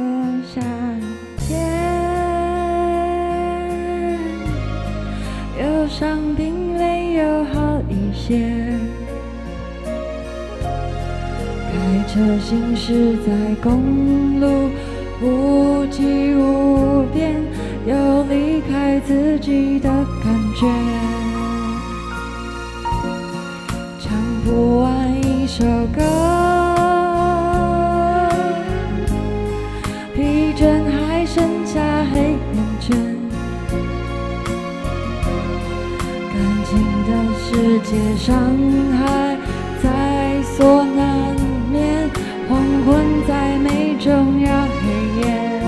夏天，忧伤并没有好一些。开车行驶在公路，无际无边，有离开自己的感觉。唱不完一首歌，疲倦还剩下黑眼圈。感情的世界，伤害在所难免，黄昏再美终要黑夜。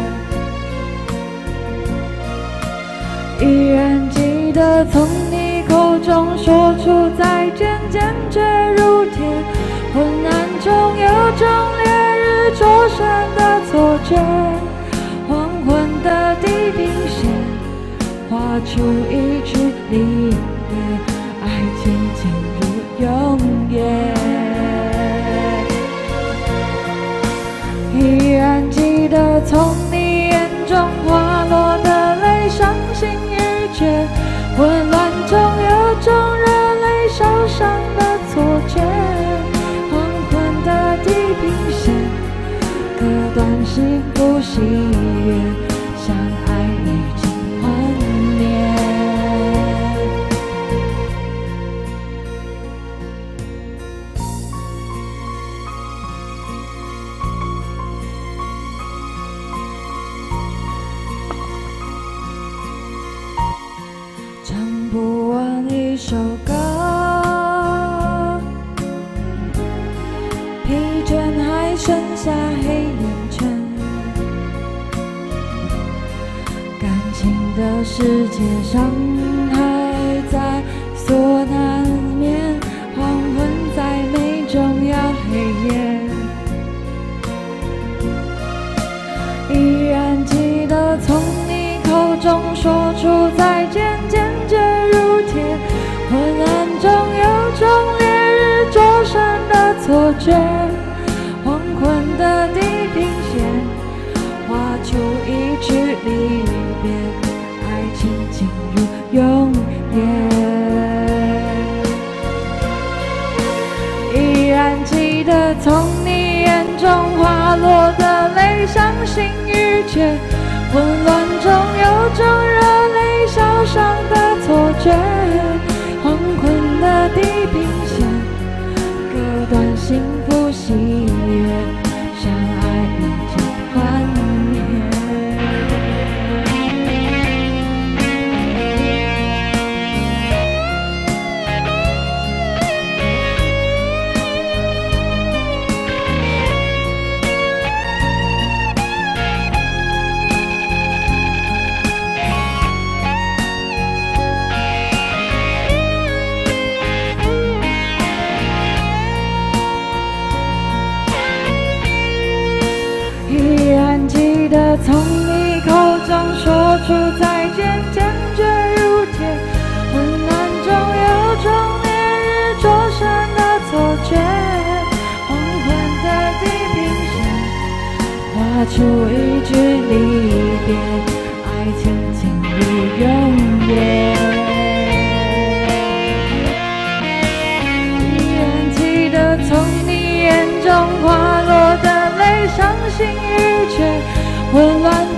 依然记得从你口中说出再见，坚决如铁。昏暗中有种烈日灼身的错觉，黄昏的地平线画出一句离别，爱情进入永夜。依然记得从你眼中滑落的泪，伤心欲绝，混乱中有种热泪烧伤的错觉，黄昏的地平线割断幸福喜悦，相爱已经幻灭。唱不完一首歌，疲倦还剩下黑眼圈。感情的世界，伤害在所难免，黄昏再美终要黑夜。依然记得从你口中说出再见，坚决如铁。昏暗中有种烈日灼身的错觉，黄昏的地平线画出一句离别，爱情进入永夜。依然记得从你眼中滑落的泪，伤心欲绝，混乱中有种热泪烧伤的错觉，黄昏的地平线割断幸福喜悦，相爱已经幻灭。依然记得从你口中说出再见，坚决如铁。昏暗中有种烈日灼身的错觉，黄昏的地平线画出一句离别，爱情进入永夜。依然记得从你眼中滑落的泪，伤心欲绝，混乱